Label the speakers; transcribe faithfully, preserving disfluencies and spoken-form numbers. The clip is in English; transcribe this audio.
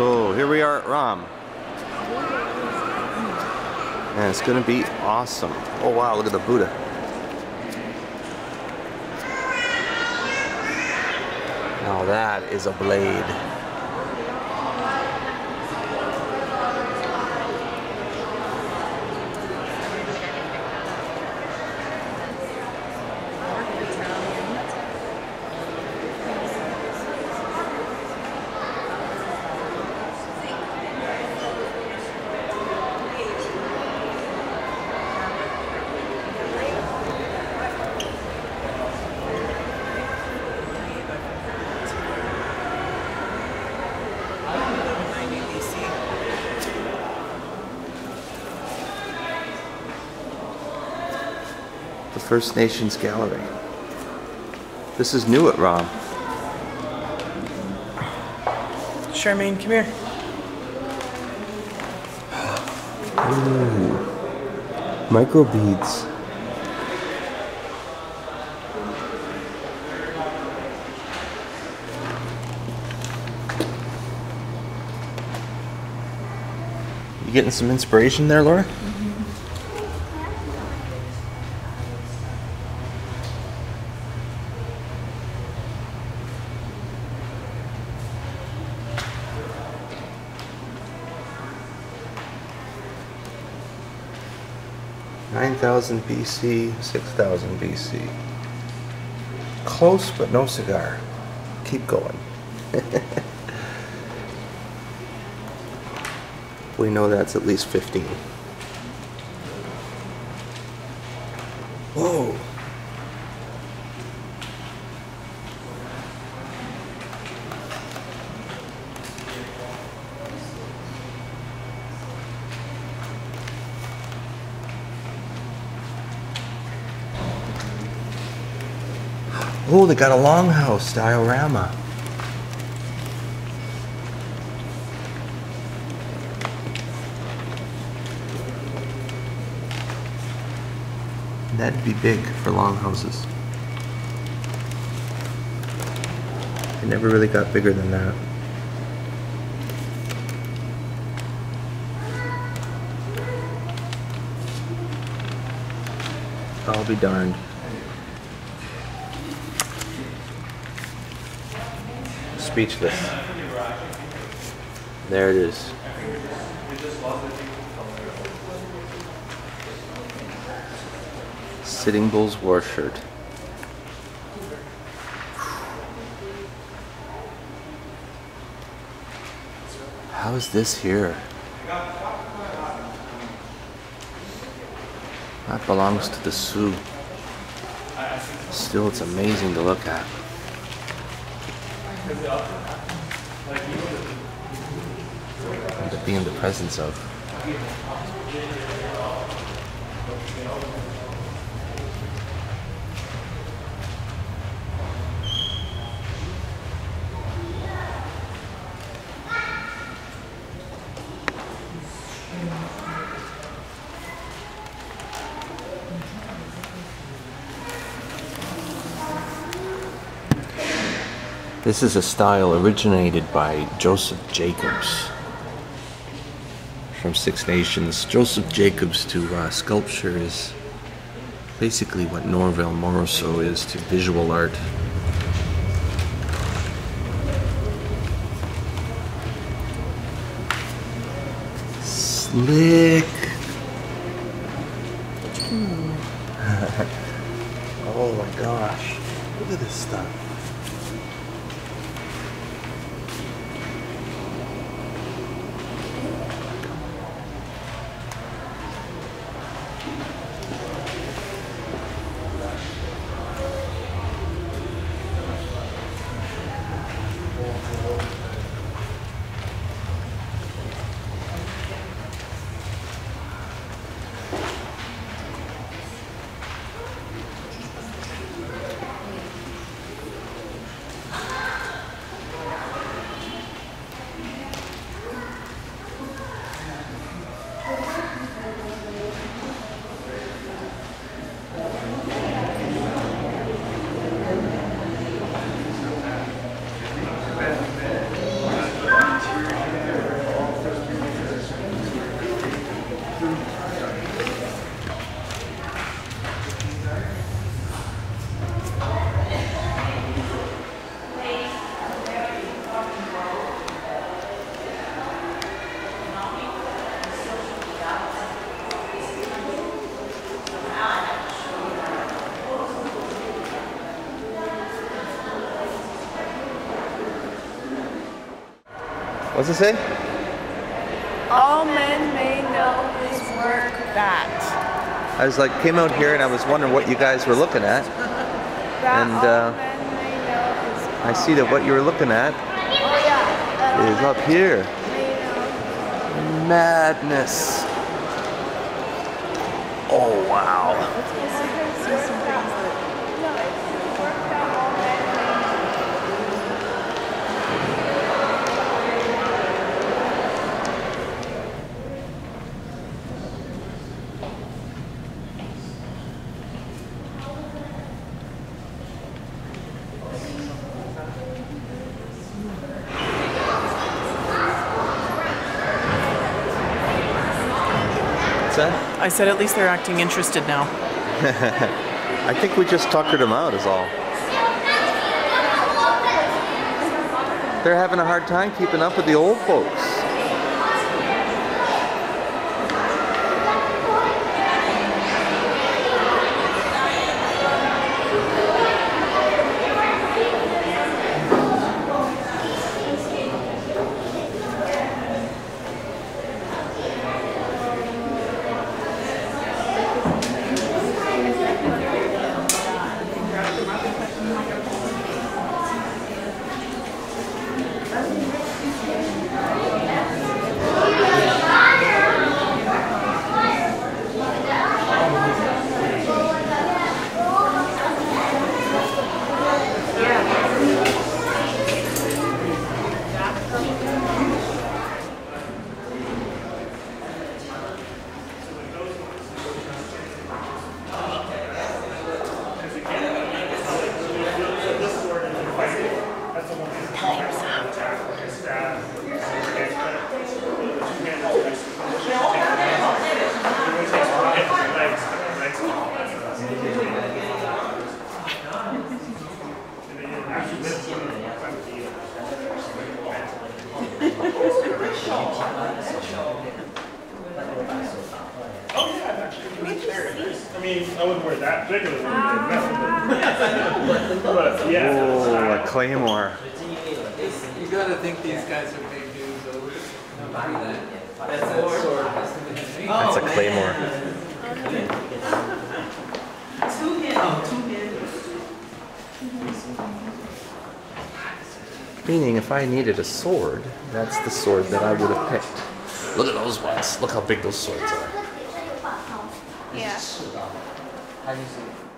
Speaker 1: So here we are at ROM. And it's gonna be awesome. Oh wow, look at the Buddha. Now that is a blade. The First Nations Gallery. This is new at ROM.
Speaker 2: Charmaine, come here.
Speaker 1: Ooh. Micro beads. You getting some inspiration there, Laura? nine thousand B C, six thousand B C. Close, but no cigar. Keep going. We know that's at least fifteen. Whoa. Oh, they got a longhouse diorama. That'd be big for longhouses. It never really got bigger than that. I'll be darned. Speechless. There it is. Sitting Bull's war shirt. How is this here? That belongs to the Sioux. Still, it's amazing to look at. And to be in the presence of. This is a style originated by Joseph Jacobs from Six Nations. Joseph Jacobs to uh, sculpture is basically what Norvell Morrisseau is to visual art. Slick. Oh my gosh, look at this stuff. What's it say?
Speaker 2: All men may know his work that.
Speaker 1: I was like, came out here and I was wondering what you guys were looking at.
Speaker 2: That
Speaker 1: And,
Speaker 2: all
Speaker 1: uh,
Speaker 2: men may know his
Speaker 1: I see that what you were looking at
Speaker 2: Oh yeah.
Speaker 1: is up here.
Speaker 2: May know.
Speaker 1: Madness. Oh, wow. What's that?
Speaker 2: I said at least they're acting interested now.
Speaker 1: I think we just tuckered them out is all. They're having a hard time keeping up with the old folks.
Speaker 3: I mean, I wouldn't wear that big of a one, but yeah.
Speaker 1: Oh, a claymore.
Speaker 4: You gotta think these guys are big dudes over. That's a sword.
Speaker 1: That's a claymore. Meaning, if I needed a sword, that's the sword that I would have picked. Look at those ones. Look how big those swords are.
Speaker 2: Yeah.
Speaker 4: How do you see it?